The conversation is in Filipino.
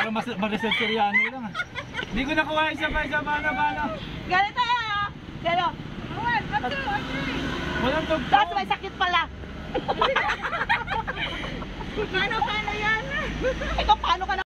Parang Maricel Soriano lang ah. Hindi ko nakuha isa pa. Paano? Ganito ah. Gano. Walang tugtog. Tapos may sakit pala. Paano yan? Ito paano ka na?